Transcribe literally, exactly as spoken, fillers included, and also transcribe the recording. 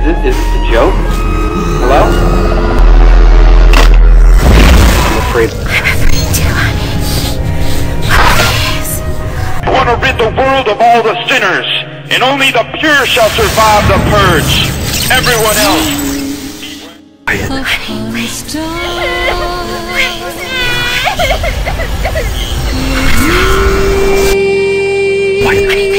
Is it, is this a joke? Hello? I'm afraid. I'm afraid too, honey. Please. I want to rid the world of all the sinners, and only the pure shall survive the purge. Everyone else. Honey, please. Please. Honey,